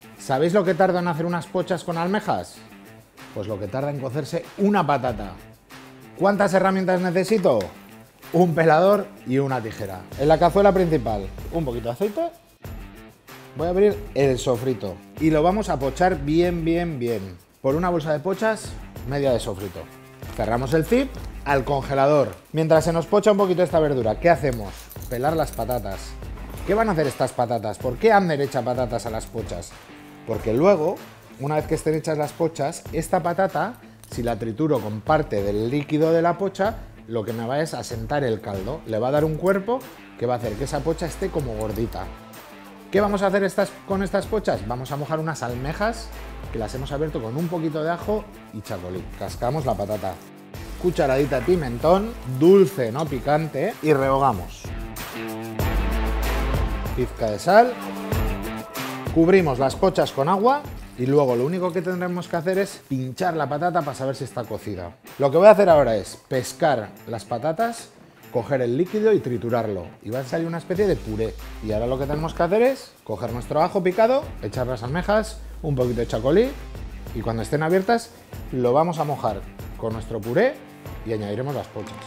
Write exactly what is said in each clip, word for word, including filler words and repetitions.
¿Sabéis lo que tarda en hacer unas pochas con almejas? Pues lo que tarda en cocerse una patata. ¿Cuántas herramientas necesito? Un pelador y una tijera. En la cazuela principal, un poquito de aceite. Voy a abrir el sofrito y lo vamos a pochar bien, bien, bien. Por una bolsa de pochas, media de sofrito. Cerramos el zip, al congelador. Mientras se nos pocha un poquito esta verdura, ¿qué hacemos? Pelar las patatas. ¿Qué van a hacer estas patatas? ¿Por qué Ander echa patatas a las pochas? Porque luego, una vez que estén hechas las pochas, esta patata, si la trituro con parte del líquido de la pocha, lo que me va es a sentar el caldo. Le va a dar un cuerpo que va a hacer que esa pocha esté como gordita. ¿Qué vamos a hacer estas, con estas pochas? Vamos a mojar unas almejas que las hemos abierto con un poquito de ajo y chacolí. Cascamos la patata. Cucharadita de pimentón, dulce, no picante, y rehogamos. Pizca de sal. Cubrimos las pochas con agua y luego lo único que tendremos que hacer es pinchar la patata para saber si está cocida. Lo que voy a hacer ahora es pescar las patatas, coger el líquido y triturarlo. Y va a salir una especie de puré. Y ahora lo que tenemos que hacer es coger nuestro ajo picado, echar las almejas, un poquito de chacolí y cuando estén abiertas lo vamos a mojar con nuestro puré y añadiremos las pochas.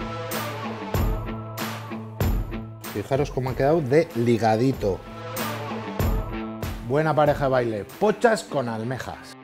Fijaros cómo ha quedado de ligadito. Buena pareja de baile, pochas con almejas.